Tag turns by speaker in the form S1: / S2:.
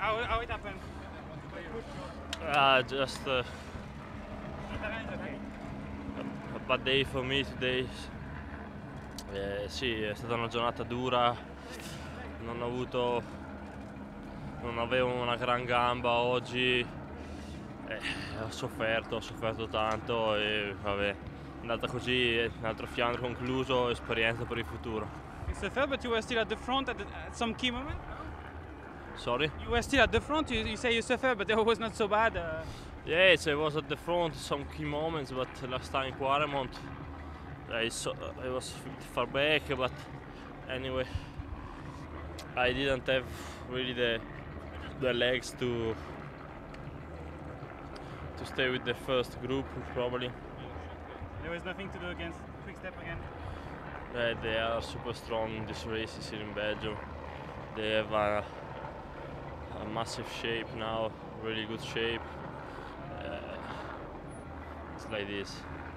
S1: How it happened?
S2: Just a bad day for me today. Sì, è stata una giornata dura, non avevo una gran gamba oggi, ho sofferto tanto e vabbè, è andata così, un altro Fiandre concluso, esperienza per il futuro.
S1: It's the third, but you were still at the front at some key moment?
S2: Sorry?
S1: You were still at the front, you say you suffered, but it was not so bad.
S2: Yes, I was at the front some key moments, but last time in Quaremont I was a bit far back, but anyway, I didn't have really the legs to stay with the first group, probably.
S1: There was nothing to do against Quick Step again?
S2: They are super strong in these races here in Belgium. They have a massive shape now, really good shape. It's like this.